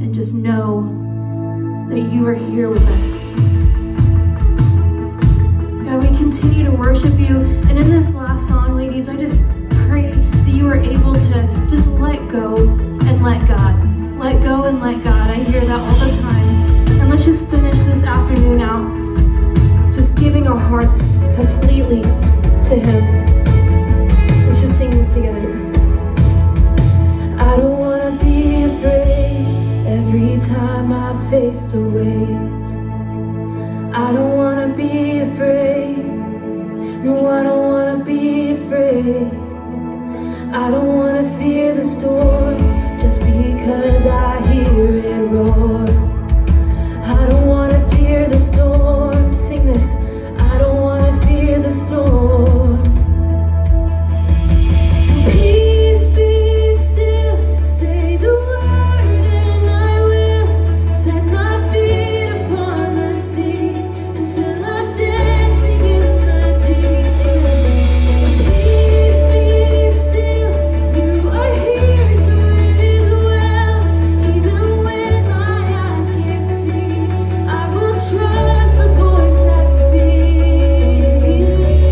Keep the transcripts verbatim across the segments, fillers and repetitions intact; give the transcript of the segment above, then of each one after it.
and just know that you are here with us. God, we continue to worship you. And in this last song, ladies, I just pray that you are able to just let go and let God. Let go and let God. I hear that all the time. And let's just finish this afternoon out just giving our hearts completely to Him. Let's just sing this together. I don't want to be afraid every time I face the waves. I don't want to be afraid. No, I don't want to be afraid. I don't want to fear the storm just because I hear it roar. I don't want to fear the storm. Sing this. I don't want to fear the storm. Peace, be still. Say the word and I will set my feet upon the sea until I'm dancing in the deep. Peace, be still. You are here, so it is well. Even when my eyes can't see, I will trust the voice that speaks.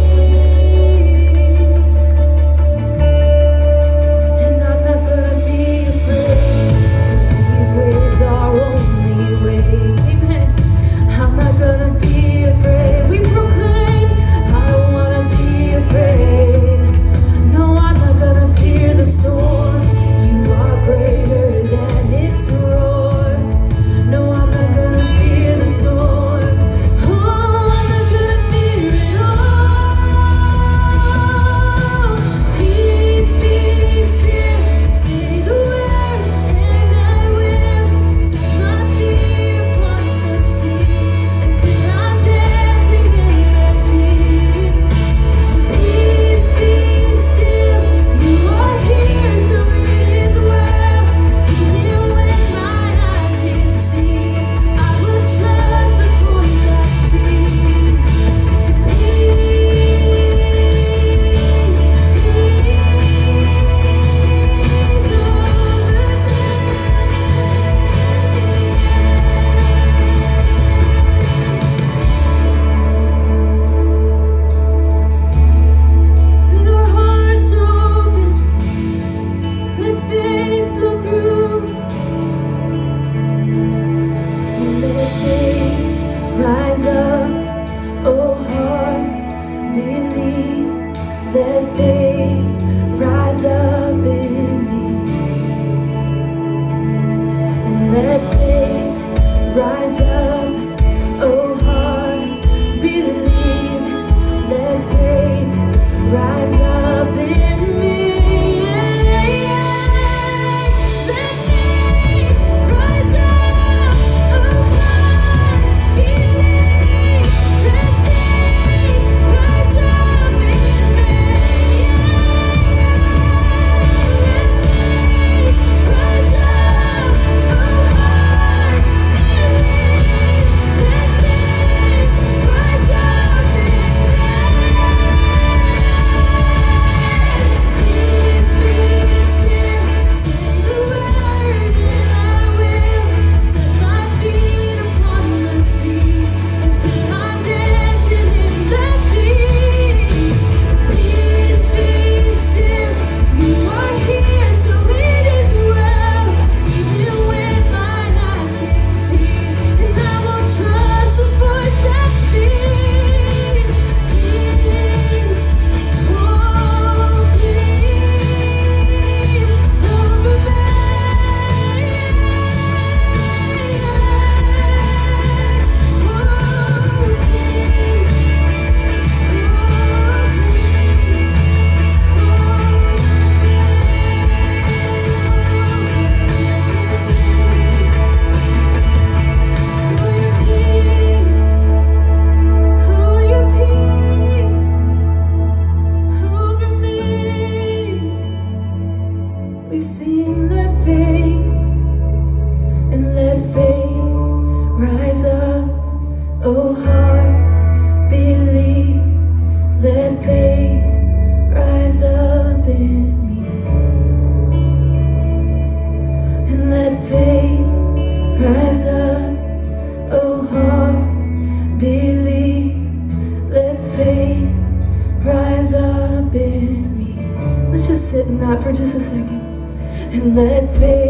And I'm not gonna be afraid, 'cause these waves are only waves. Amen. I'm not gonna be afraid. We proclaim, I don't wanna be afraid. No, I'm not gonna fear the storm. You are greater than its roar. No, I'm not gonna fear the storm. Oh, I'm not gonna fear it all. Peace, be still. Say the word and I will set my feet upon the sea until I'm dancing in the deep. Peace, be still. You are here, so it is well. Even when my eyes can't see, I will trust the voice that speaks. Peace, peace over Let our hearts open, let faith flow through, and let faith rise up. Oh heart, believe. Let faith rise up in me, and let faith rise up. Oh heart, believe. Let faith rise up in me. Let faith rise up. Oh heart, believe. Let faith rise up in me. Let faith rise up. Oh heart, believe. second and let faith